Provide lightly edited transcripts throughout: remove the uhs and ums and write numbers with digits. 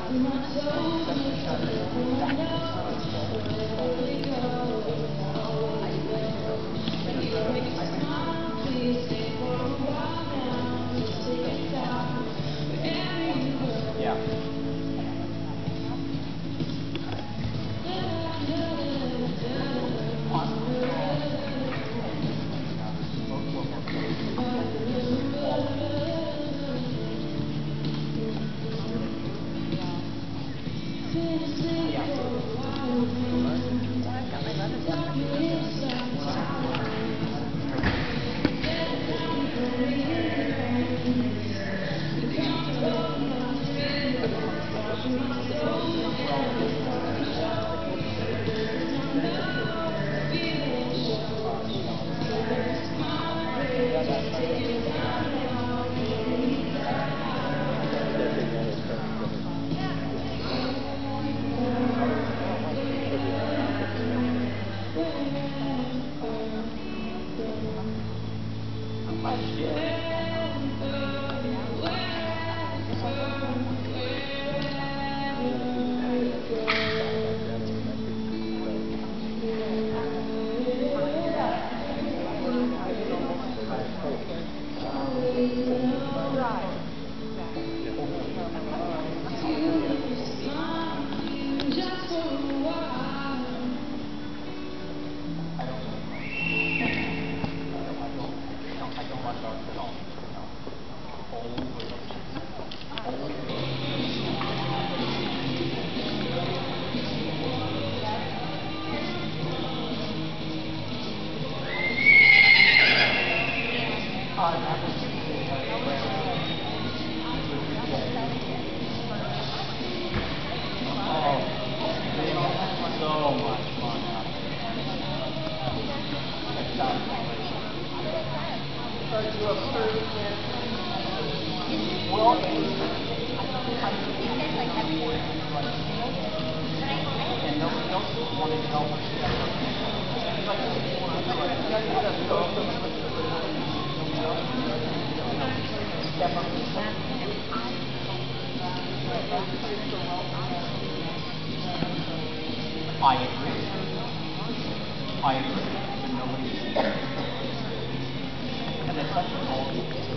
I agree. I agree. But nobody and it's such an old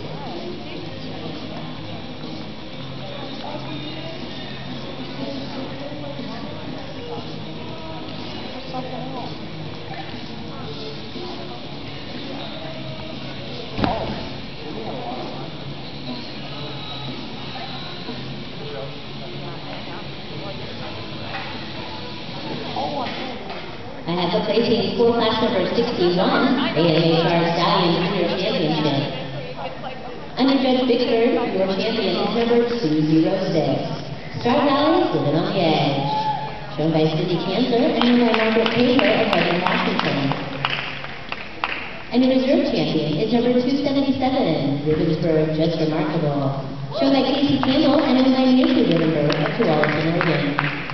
I have the placing for class number 61, AMHR Stallion Junior Championship. Under Judge Bickford, your champion is number 206. Star Valley, Living on the Edge. Shown by Cindy Cancer and by Margaret Taylor of Harding, Washington. And your reserve champion is number 277, Ribbonsburg Just Remarkable. Shown by Casey Campbell and by Nancy Ribbonsburg of Tualatin, Oregon.